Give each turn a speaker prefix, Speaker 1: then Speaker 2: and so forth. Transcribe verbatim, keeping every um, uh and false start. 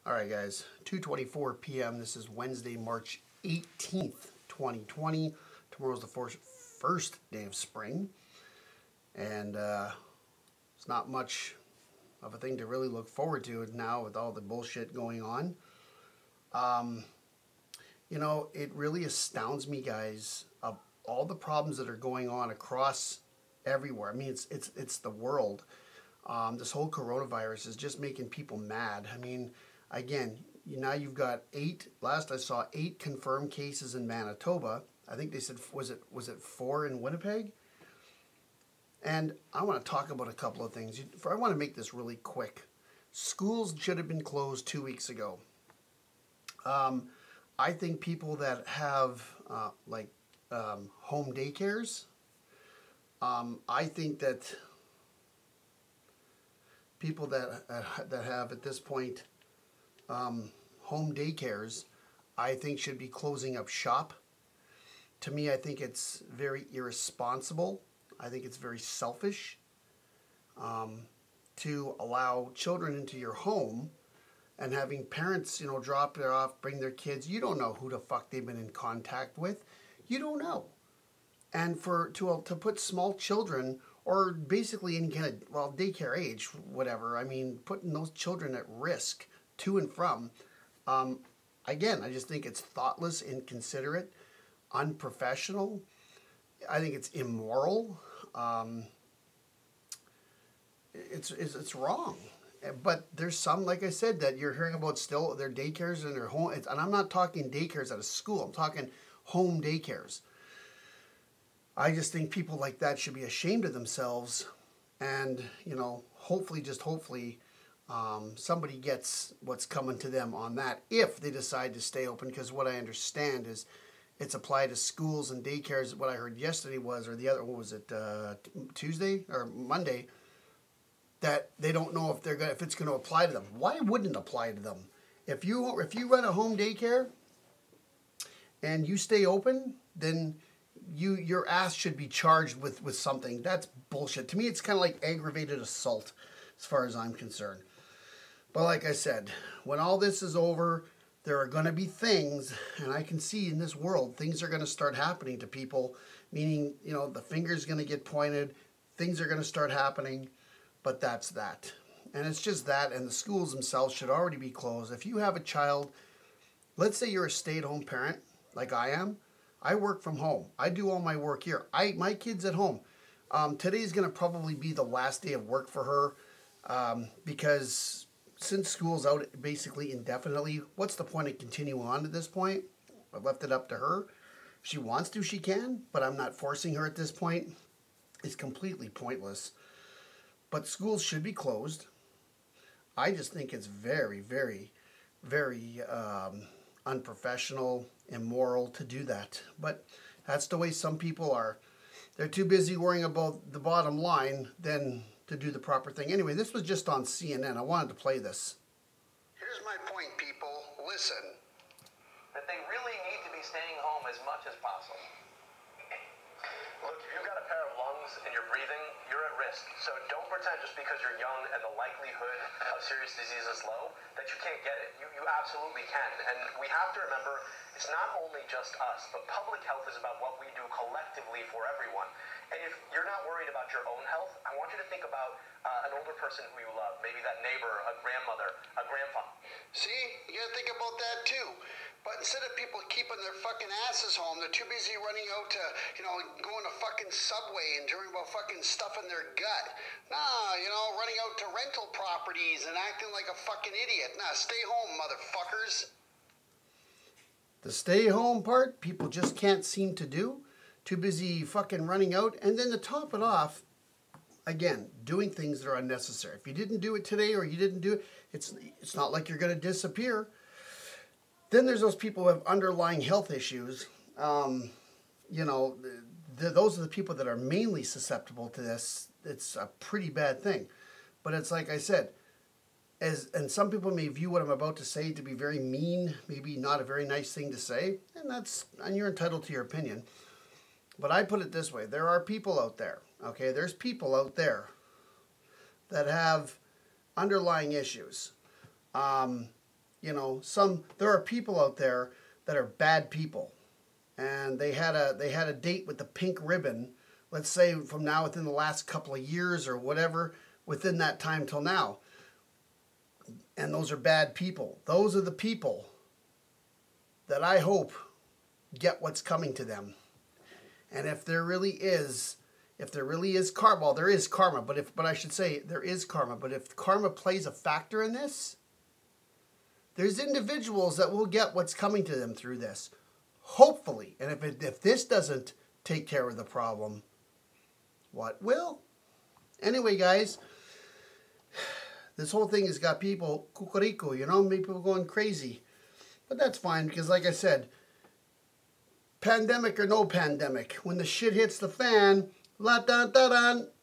Speaker 1: All right, guys, two twenty-four p m This is Wednesday, March eighteenth, twenty twenty. Tomorrow's the first, first day of spring, and uh, it's not much of a thing to really look forward to now with all the bullshit going on. Um, you know, it really astounds me, guys, of all the problems that are going on across everywhere. I mean, it's it's it's the world. Um, this whole coronavirus is just making people mad. I mean, again, you, now you've got eight. Last I saw, eight confirmed cases in Manitoba. I think they said was it was it four in Winnipeg. And I want to talk about a couple of things. I want to make this really quick. Schools should have been closed two weeks ago. Um, I think people that have uh, like um, home daycares. Um, I think that people that uh, that have at this point um, home daycares, I think should be closing up shop. To me, I think it's very irresponsible. I think it's very selfish um, to allow children into your home and having parents, you know, drop it off, bring their kids. You don't know who the fuck they've been in contact with. You don't know. And for to uh, to put small children, or basically any kind of, well, daycare age, whatever, I mean, putting those children at risk to and from, um, again, I just think it's thoughtless, inconsiderate, unprofessional. I think it's immoral. Um, it's, it's it's wrong. But there's some, like I said, that you're hearing about still, their daycares and their home, and I'm not talking daycares at a school, I'm talking home daycares. I just think people like that should be ashamed of themselves, and, you know, hopefully, just hopefully, um, somebody gets what's coming to them on that if they decide to stay open, because what I understand is it's applied to schools and daycares. What I heard yesterday was, or the other, what was it, uh, Tuesday or Monday, that they don't know if they're gonna, if it's going to apply to them. Why wouldn't it apply to them? If you if you run a home daycare and you stay open, then you your ass should be charged with with something. That's bullshit. To me, it's kind of like aggravated assault, as far as I'm concerned. But like I said, when all this is over, there are going to be things, and I can see in this world, things are going to start happening to people, meaning, you know, the finger's going to get pointed, things are going to start happening, but that's that. And it's just that, and the schools themselves should already be closed. If you have a child, let's say you're a stay-at-home parent, like I am, I work from home. I do all my work here. I My kid's at home. Um, today's going to probably be the last day of work for her, um, because since school's out basically indefinitely, what's the point of continuing on at this point? I left it up to her. If she wants to, she can, but I'm not forcing her at this point. It's completely pointless. But schools should be closed. I just think it's very, very, very um, unprofessional, immoral to do that. But that's the way some people are. They're too busy worrying about the bottom line than to do the proper thing. Anyway, this was just on C N N. I wanted to play this.
Speaker 2: Here's my point, people. Listen.
Speaker 3: That they really need to be staying home as much as possible. Look, if you've got a pair of lungs and you're breathing, you're at risk. So don't pretend just because you're young and the likelihood of serious disease is low that you can't get it. You, you absolutely can. And we have to remember, it's not only just us, but public health is about what we do collectively for everyone. And if you're not worried about your own health, I want you to think about uh, an older person who you love, maybe that neighbor, a grandmother, a grandfather.
Speaker 2: See? You gotta think about that too. But instead of people keeping their fucking asses home, they're too busy running out to, you know, going to fucking Subway and worrying about fucking stuff in their gut. Nah, you know, running out to rental properties and acting like a fucking idiot. Nah, stay home, motherfuckers.
Speaker 1: The stay home part, people just can't seem to do. Too busy fucking running out. And then to top it off, again, doing things that are unnecessary. If you didn't do it today or you didn't do it, it's, it's not like you're going to disappear. Then there's those people who have underlying health issues. Um, you know, th those are the people that are mainly susceptible to this. It's a pretty bad thing. But it's like I said, as and some people may view what I'm about to say to be very mean, maybe not a very nice thing to say, and that's and you're entitled to your opinion. But I put it this way, there are people out there, okay? There's people out there that have underlying issues. Um, you know, some there are people out there that are bad people, and they had a they had a date with the pink ribbon. Let's say from now within the last couple of years or whatever, within that time till now. And those are bad people. Those are the people that I hope get what's coming to them. And if there really is, if there really is karma, well, there is karma, but if, but I should say there is karma. But if karma plays a factor in this, there's individuals that will get what's coming to them through this. Hopefully. And if it, if this doesn't take care of the problem, what will? Anyway, guys, this whole thing has got people cucurico, you know, people going crazy. But that's fine because, like I said, pandemic or no pandemic, when the shit hits the fan, la da da da,